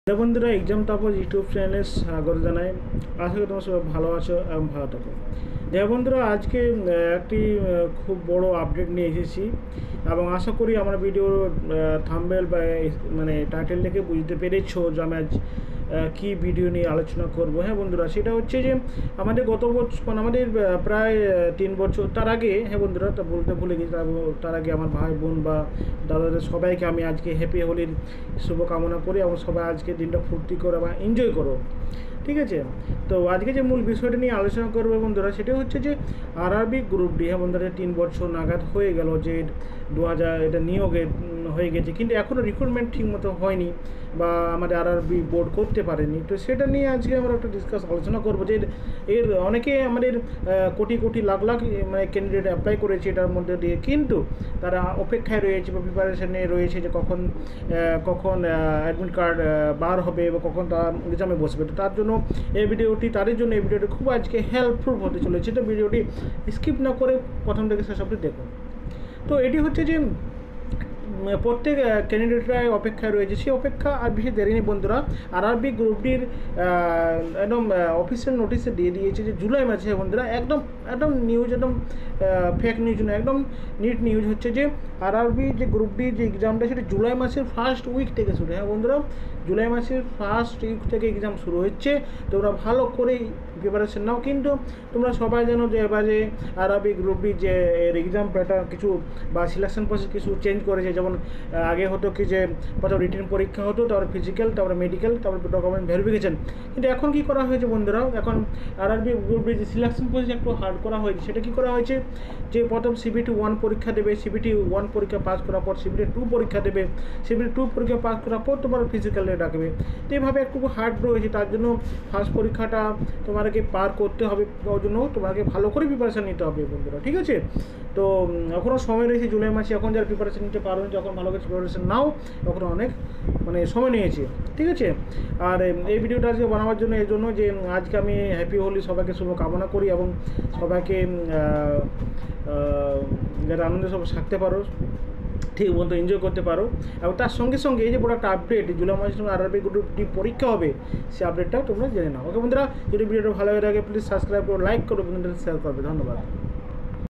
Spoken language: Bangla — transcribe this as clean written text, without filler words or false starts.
হ্যালো বন্ধুরা, এক্সাম তাপস ইউটিউব চ্যানেলে স্বাগত জানাই। আশা করি তোমরা সবাই ভালো আছো এবং ভালো থাকো। দেখো বন্ধুরা, আজকে একটি খুব বড় আপডেট নিয়ে এসেছি এবং আশা করি আমার ভিডিওর থাম্বনেল বা মানে টাইটেল দেখে বুঝতে পেরেছো যে আমি আজ কী ভিডিও নিয়ে আলোচনা করবো। হ্যাঁ বন্ধুরা, সেটা হচ্ছে যে আমাদের গত বছর মানে আমাদের প্রায় 3 বছর তার আগে, হ্যাঁ বন্ধুরা, তা বলতে ভুলে গেছি, তার আগে আমার ভাই বোন বা দাদাদের সবাইকে আমি আজকে হ্যাপি হোলির শুভকামনা করি এবং সবাই আজকে দিনটা ফুর্তি করো বা এনজয় করো। ঠিক আছে, তো আজকে যে মূল বিষয়টা নিয়ে আলোচনা করবো বন্ধুরা, সেটা হচ্ছে যে আরআরবি গ্রুপ ডি। হ্যাঁ বন্ধুরা, 3 বছর নাগাদ হয়ে গেল যে 2000 এটা নিয়োগে হয়ে গেছে, কিন্তু এখনও রিক্রুটমেন্ট ঠিকমতো হয়নি বা আমাদের আরআরবি বোর্ড করতে পারেনি। তো সেটা নিয়ে আজকে আমরা একটা আলোচনা করবো যে এর অনেকে আমাদের কোটি কোটি লাখ লাখ মানে ক্যান্ডিডেট অ্যাপ্লাই করেছে এটার মধ্যে দিয়ে, কিন্তু তারা অপেক্ষায় রয়েছে বা প্রিপারেশনে রয়েছে যে কখন অ্যাডমিট কার্ড বার হবে বা কখন তারা এক্সামে বসবে। তো তার জন্য এই ভিডিওটি খুব আজকে হেল্পফুল হতে চলেছে। তো ভিডিওটি স্কিপ না করে প্রথম থেকে শেষ অবধি দেখুন। তো এটি হচ্ছে যে প্রত্যেক ক্যান্ডিডেটরাই অপেক্ষায় রয়েছে, সেই অপেক্ষা আর বেশি দেরি নেই বন্ধুরা। আরআরবি গ্রুপ ডির একদম অফিসিয়াল নোটিশে দিয়ে দিয়েছে যে জুলাই মাসে বন্ধুরা, একদম নিউজ, একদম ফেক নিউজ নয়, একদম নিট নিউজ হচ্ছে যে আরআরবি যে গ্রুপ ডি যে এক্সামটা সেটা জুলাই মাসের ফার্স্ট উইক থেকে শুরু। হ্যাঁ বন্ধুরা, জুলাই মাসের ফার্স্ট উইক থেকে এক্সাম শুরু হচ্ছে। তোমরা ভালো করে প্রিপারেশন নাও, কিন্তু তোমরা সবাই জানো যে এবারে আরআরবি গ্রুপ ডি যে এক্সাম প্যাটার্ন কিছু বা সিলেকশন প্রসেস কিছু চেঞ্জ করেছে। যেমন আগে হতো কি যে প্রথম রিটেন পরীক্ষা হতো, তারপরে ফিজিক্যাল, তারপরে মেডিকেল, তারপরে ডকুমেন্ট ভেরিফিকেশন। কিন্তু এখন কি করা হয়েছে বন্ধুরা, এখন আরআরবি গ্রুপ ডি যে সিলেকশন প্রসেস একটু হার্ড করা হয়েছে। সেটা কি করা হয়েছে যে প্রথম CBT 1 পরীক্ষা দেবে, CBT 1 পরীক্ষা পাস করার পর CBT 2 পরীক্ষা দেবে, CBT 2 পরীক্ষা পাস করার পর তোমার ফিজিক্যালে ডাকবে। তো এইভাবে একটু হার্ড রয়েছে। তার জন্য ফার্স্ট পরীক্ষাটা তোমাকে পার করতে হবে, তার জন্য তোমাকে ভালো করে প্রিপারেশান নিতে হবে বন্ধুরা। ঠিক আছে, তো এখনও সময় রয়েছে জুলাই মাসে। এখন যারা প্রিপারেশান নিতে পারো, যখন ভালো করে প্রিপারেশান নাও, তখন অনেক মানে সময় নিয়েছে। ঠিক আছে, আর এই ভিডিওটা আজকে বানাবার জন্য এই জন্য যে আজকে আমি হ্যাপি হোলি সবাইকে শুভ কামনা করি এবং সবাইকে যারা আনন্দে সব থাকতে পারো, ঠিক মতো এনজয় করতে পারো। এবং তার সঙ্গে সঙ্গে এই যে বড় একটা আপডেট, জুলাই মাসের সময় আরআরবি গ্রুপ ডি পরীক্ষা হবে, সেই আপডেটটাও তোমরা জেনে নাও। ওকে বন্ধুরা, যদি ভিডিওটা ভালো লাগে প্লিজ সাবস্ক্রাইব করো, লাইক করো, বন্ধুদের শেয়ার করবে। ধন্যবাদ।